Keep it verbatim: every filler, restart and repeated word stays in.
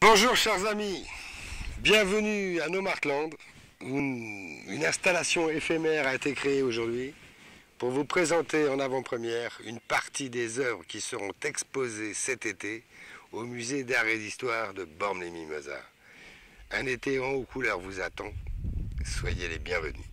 Bonjour chers amis, bienvenue à Nomadland, où une installation éphémère a été créée aujourd'hui pour vous présenter en avant-première une partie des œuvres qui seront exposées cet été au musée d'art et d'histoire de Bormes-les-Mimosas. Un été en haut couleur vous attend, soyez les bienvenus.